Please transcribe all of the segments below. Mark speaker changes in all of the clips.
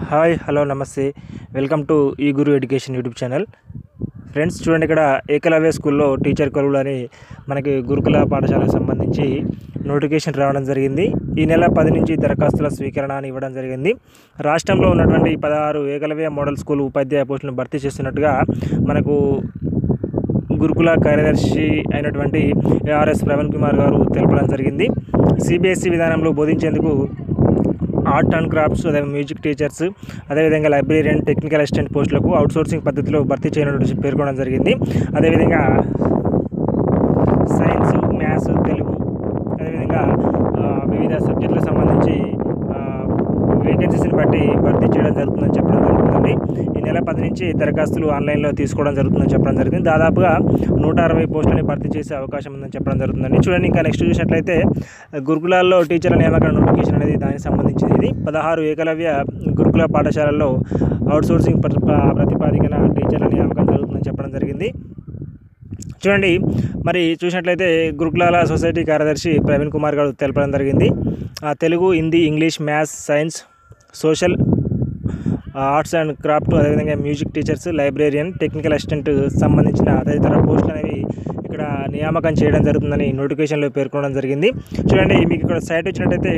Speaker 1: Hi hello నమస్తే welcome to ఈ Guru education YouTube channel. Friends చూడండి, ఇక్కడ ఏకలవ్య స్కూల్లో టీచర్ కొలువులు అని మనకి గురుకుల పాఠశాలకు సంబంధించి నోటిఫికేషన్ రావడం జరిగింది. ఈ నెల 10 నుంచి దరఖాస్తుల స్వీకరణ అని ఇవ్వడం జరిగింది. రాష్ట్రంలో ఉన్నటువంటి 16 ఏకలవ్య మోడల్ స్కూల్ ఉపాధ్యాయ పోస్టులను భర్తీ చేస్తున్నట్టుగా మనకు గురుకుల కార్యదర్శి అయినటువంటి ARS ప్రవీణ్ కుమార్ గారు తెలపడం జరిగింది. CBSE విధానంలో బోధించేందుకు ఆర్ట్ అండ్ క్రాఫ్ట్స్, అదే మ్యూజిక్ టీచర్స్, అదేవిధంగా లైబ్రేరియన్, టెక్నికల్ అసిస్టెంట్ పోస్టులకు అవుట్సోర్సింగ్ పద్ధతిలో భర్తీ చేయనున్నట్టు పేర్కొనడం జరిగింది. అదేవిధంగా సైన్స్, మ్యాథ్స్, తెలుగు, అదేవిధంగా వివిధ సబ్జెక్టులకు సంబంధించి వేకెన్సీస్ని బట్టి భర్తీ చేయడం జరుగుతుందని చెప్పడం జరుగుతుంది. ఈ నెల 10 నుంచి దరఖాస్తులు ఆన్లైన్లో తీసుకోవడం జరుగుతుందని చెప్పడం జరిగింది. దాదాపుగా 160 పోస్టులని భర్తీ చేసే అవకాశం ఉందని చెప్పడం జరుగుతుందండి. చూడండి, ఇంకా నెక్స్ట్ చూసినట్లయితే గురుకులాల్లో టీచర్ల నియామక నోటిఫికేషన్ అనేది దానికి సంబంధించింది. ఇది 16 ఏకలవ్య గురుకుల పాఠశాలల్లో అవుట్సోర్సింగ్ ప్రతిపాదికన టీచర్ల నియామకం జరుగుతుందని చెప్పడం జరిగింది. చూడండి, మరి చూసినట్లయితే గురుకులాల సొసైటీ కార్యదర్శి ప్రవీణ్ కుమార్ గారు తెలపడం జరిగింది. Telugu, Hindi, English, maths, science, social, arts and craft, అదేవిధంగా music teachers, librarian, technical assistant సంబంధించిన తదితర పోస్టులు అనేవి ఇక్కడ నియామకం చేయడం జరుగుతుందని నోటిఫికేషన్లో పేర్కొనడం జరిగింది. చూడండి, మీకు ఇక్కడ సైట్ వచ్చినట్టయితే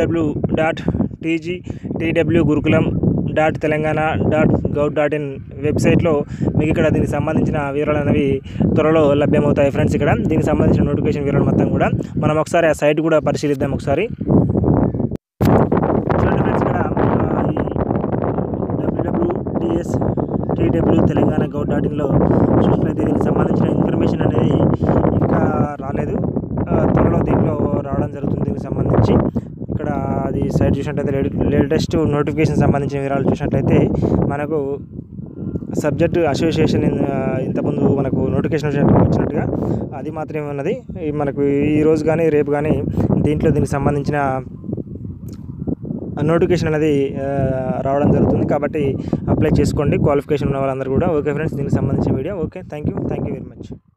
Speaker 1: www.tgtwgurukulam.telangana.gov.in వెబ్సైట్లో మీకు ఇక్కడ దీనికి సంబంధించిన వివరాలు అనేవి త్వరలో లభ్యమవుతాయి. ఫ్రెండ్స్, ఇక్కడ దీనికి సంబంధించిన నోటిఫికేషన్ వివరాలు మొత్తం కూడా మనం ఒకసారి ఆ సైట్ కూడా పరిశీలిద్దాం. ఒకసారి చూడండి ఫ్రెండ్స్, ఇక్కడ www.TS-Gurukula.telangana.gov.inలో చూసినట్లయితే దీనికి సంబంధించిన ఇన్ఫర్మేషన్ అనేది ఇంకా రాలేదు. త్వరలో దీంట్లో రావడం జరుగుతుంది. దీనికి సంబంధించి ఇక్కడ అది సైట్ చూసినట్లయితే లేటెస్ట్ నోటిఫికేషన్ సంబంధించిన వివరాలు చూసినట్లయితే మనకు సబ్జెక్టు అసోసియేషన్ ఇంతకుముందు మనకు నోటిఫికేషన్ వచ్చినట్టుగా అది మాత్రమే ఉన్నది. మనకు ఈరోజు కానీ రేపు కానీ దీనికి సంబంధించిన నోటిఫికేషన్ అనేది రావడం జరుగుతుంది. కాబట్టి అప్లై చేసుకోండి, క్వాలిఫికేషన్ ఉన్న వాళ్ళందరూ కూడా. ఓకే ఫ్రెండ్స్, దీనికి సంబంధించిన video. Okay, thank you very much.